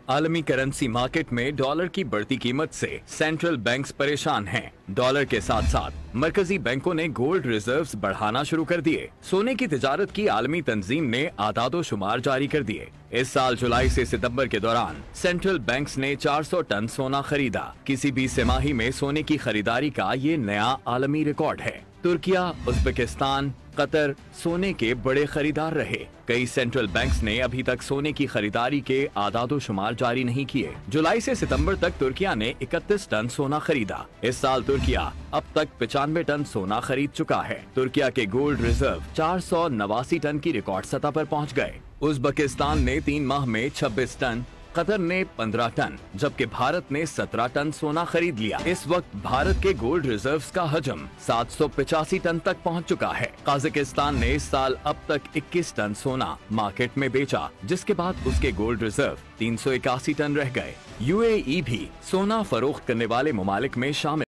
आलमी currency market में dollar की बढ़ती कीमत से सेंट्रल बैंक्स परेशान हैं। डॉलर के साथ साथ मरकजी बैंकों ने गोल्ड रिजर्व्स बढ़ाना शुरू कर दिए। सोने की तिजारत की आलमी तंजीम ने आदादो शुमार जारी कर दिए। इस साल जुलाई से सितंबर के दौरान सेंट्रल बैंक्स ने 400 टन सोना खरीदा। किसी भी तिमाही में सोने की खरीदारी का ये नया आलमी रिकॉर्ड है। तुर्किया, उज्बेकिस्तान, कतर सोने के बड़े खरीदार रहे। कई सेंट्रल बैंक्स ने अभी तक सोने की खरीदारी के आदादो शुमार जारी नहीं किए। जुलाई से सितंबर तक तुर्किया ने 31 टन सोना खरीदा। इस साल तुर्किया अब तक 95 टन सोना खरीद चुका है। तुर्किया के गोल्ड रिजर्व 489 टन की रिकॉर्ड सतह पर पहुंच गए। उज्बेकिस्तान ने 3 माह में 26 टन, कतर ने 15 टन, जबकि भारत ने 17 टन सोना खरीद लिया। इस वक्त भारत के गोल्ड रिजर्व्स का हजम 785 टन तक पहुंच चुका है। कजाकिस्तान ने इस साल अब तक 21 टन सोना मार्केट में बेचा, जिसके बाद उसके गोल्ड रिजर्व 381 टन रह गए। यूएई भी सोना फरोख्त करने वाले ममालिक में शामिल